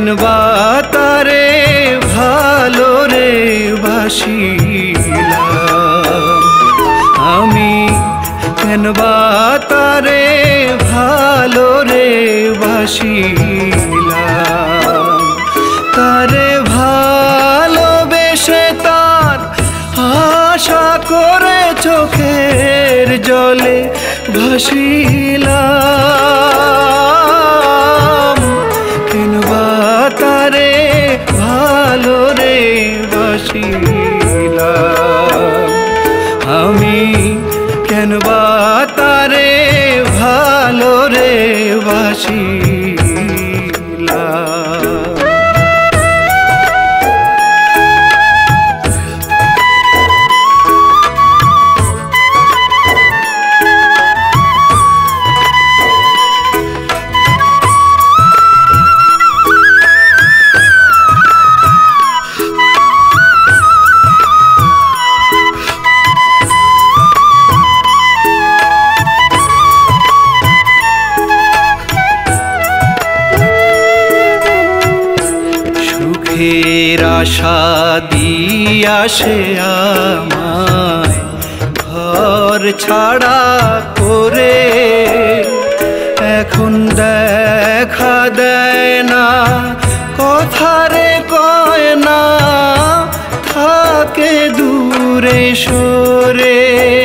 Canva তারে ভালো রে বাসিলাম আমি, কেনবা তারে ভালো রে বাসিলাম। তারে ভালোবেসে তার আশা করে চোখের জলে ভাসিলাম। কেনবা তারে ভালো রে বাসিলাম আমি, কেনবা তারে ভালো রে বাসিলাম। সুখের আশা দিয়া সে আমায় ঘর ছাড়া করে, এখন দেখা দেয় না, কথা রে কয় না, থাকে দূরে সরে।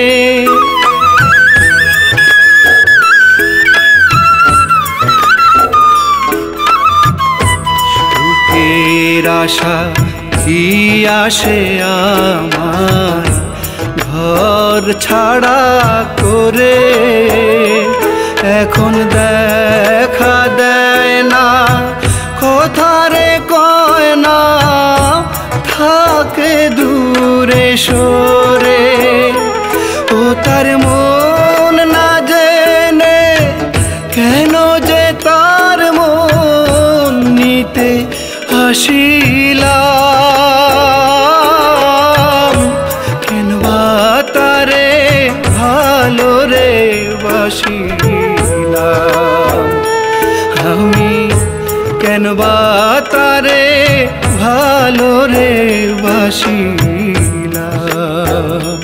আশা দিয়া সে আমায় ঘর ছাড়া করে, এখন দেখা দেয় না, কথা রে কয় না, থাকে দূরে সরে। ও তার মন না জেনে কেন যে তার মন নিতে আসিলাম। কেনবা তারে ভালো রে বাসিলাম আমি, কেনবা তারে ভালো রে বাসিলাম।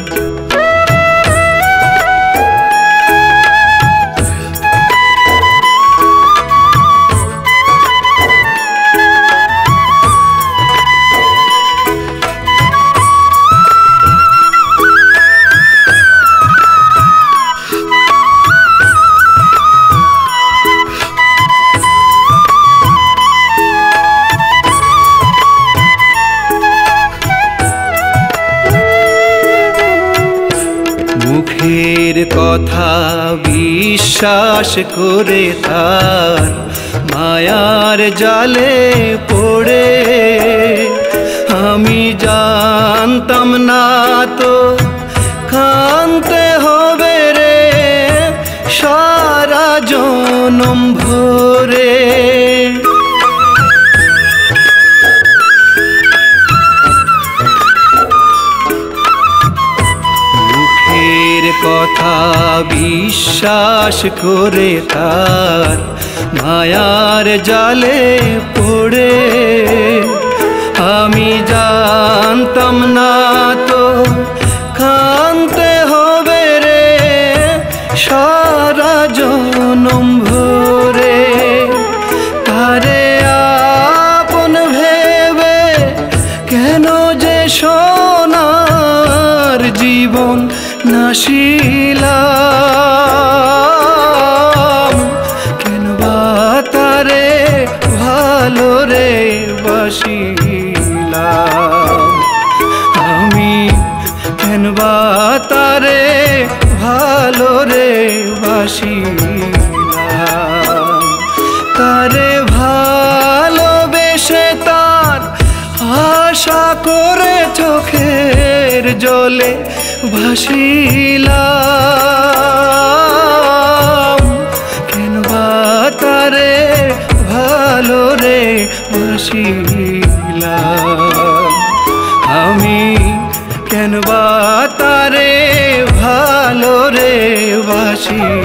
মুখের কথা বিশ্বাস করে তার মায়ার জালে পড়ে, আমি জানতাম না তো কাঁদতে হবে রে সারা জনম ভরে। কথা বিশ্বাস করে তার মায়ার জালে পড়ে, আমি জানতাম না তো কাঁদতে হবে রে সারা জনম ভরে। তারে আপন ভেবে কেন যে সোনার জীবন নাশিলাম। কেনবা তারে ভালো রে বাসিলাম আমি, কেনবা তারে ভালো রে বাসিলাম। তারে ভালোবেসে তার আশা করে চোখের জলে ভাসিলাম। কেনবা তারে ভালো রে বাসিলাম আমি, কেনবা তারে ভালো রে বাসিলাম।